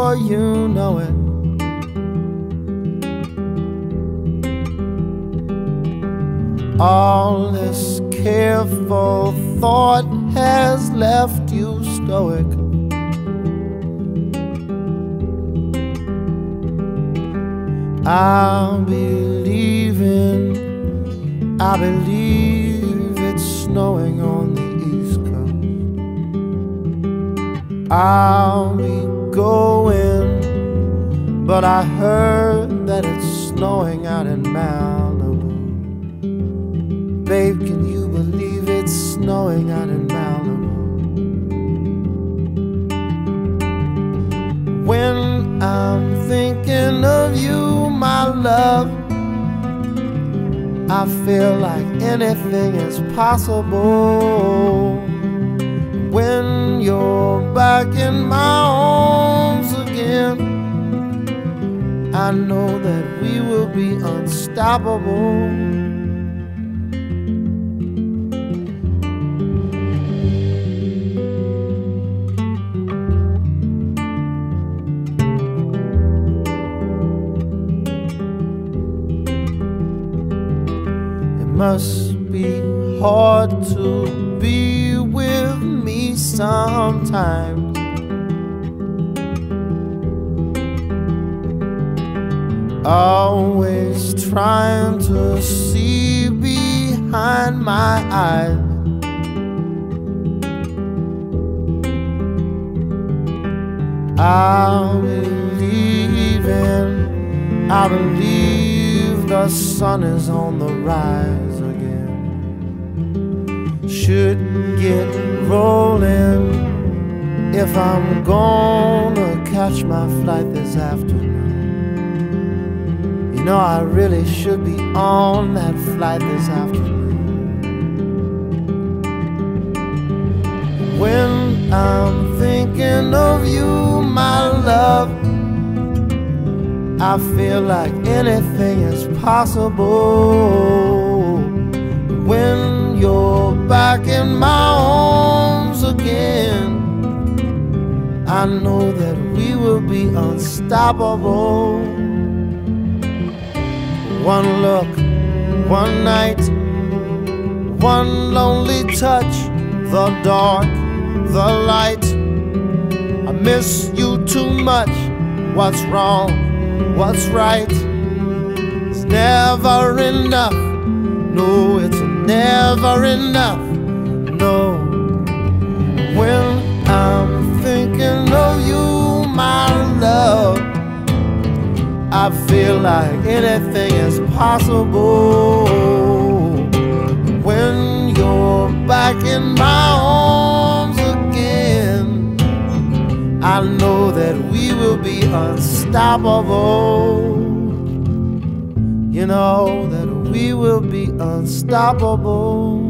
before you know it. All this careful thought has left you stoic. I believe it's snowing on the East Coast. I'll be going, but I heard that it's snowing out in Malibu. Babe, can you believe it's snowing out in Malibu? When I'm thinking of you, my love, I feel like anything is possible. When you're back in my arms again, I know that we will be unstoppable. Must be hard to be with me sometimes. Always trying to see behind my eyes. I believe the sun is on the rise again. Should get rolling if I'm gonna catch my flight this afternoon. You know I really should be on that flight this afternoon. When I'm thinking of you, my love, I feel like anything is possible. When you're back in my arms again, I know that we will be unstoppable. One look, one night, one lonely touch, the dark, the light. I miss you too much. What's wrong? What's right? It's never enough. No, it's never enough. No. When I'm thinking of you, my love, I feel like anything is possible. When you're back in my arms again, I know that we will be unstoppable. You know that we will be unstoppable.